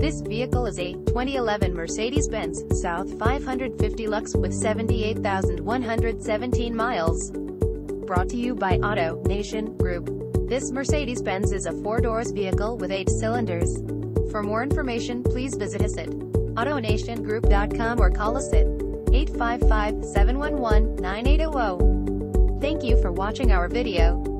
This vehicle is a 2011 Mercedes-Benz South 550 Lux with 78,117 miles. Brought to you by Auto Nation Group. This Mercedes-Benz is a 4-doors vehicle with 8 cylinders. For more information, please visit us at AutoNationGroup.com or call us at 855-711-9800. Thank you for watching our video.